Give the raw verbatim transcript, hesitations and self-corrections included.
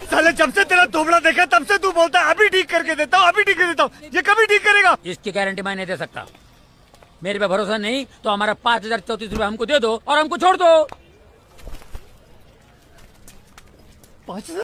साले जब से तेरा दोबड़ा देखा तब से तू बोलता है अभी ठीक करके देता हूँ, अभी ठीक कर देता हूँ। ये कभी ठीक करेगा? इसकी गारंटी मैं नहीं दे सकता। मेरे पे भरोसा नहीं तो हमारा पाँच हजार चौतीस रूपए हमको दे दो और हमको छोड़ दो। पाँच